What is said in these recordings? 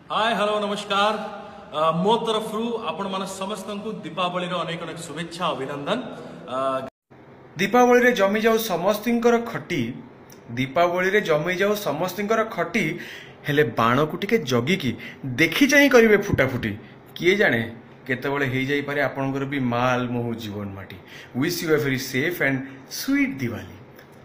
Hi hello नमस्कार मो तरफ आपण मन समस्त को दीपावली अनेक अनेक शुभेच्छा अभिनंदन। दीपावली रे जमी जाऊ समस्तिंकर खटी दीपावली रे जमी जाऊ समस्तिंकर खटी हेले बाण को टिके जगिकी देखी चाहि करिवे फुटा फुटी किए जाने केतबळे हेई जाई पारे आपनकर भी माल मोह जीवन माटी। Wish you a very safe and sweet Diwali.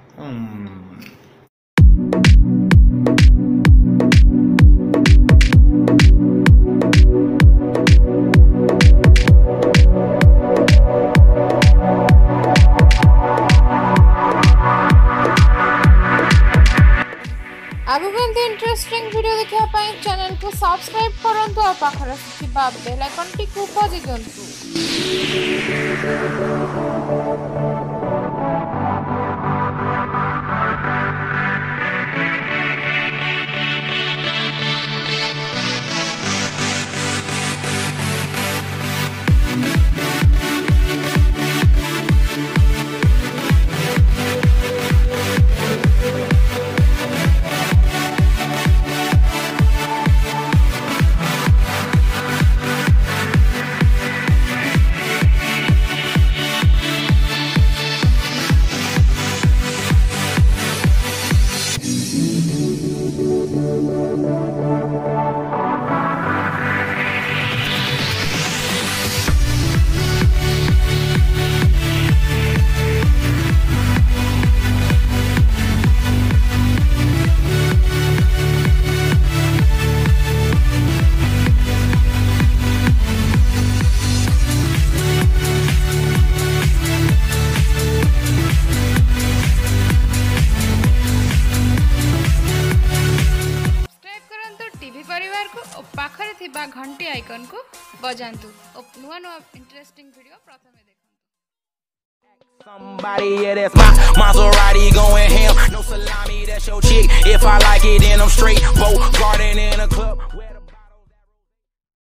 आगु इंटरेस्टिंग वीडियो देखा चैनल को सब्सक्राइब करंतु और पाखर थिबा बेल आइकन टी को बजि दियंतु। परिवार को पाखरे थिबा घंटी आइकन को बजांतु नुआ नुआ इंटरेस्टिंग वीडियो प्रथमे देखंतु। Somebody, yeah, that's my Maserati going ham. No salami, that's your chick. If I like it, then I'm straight. Vote garden in a club.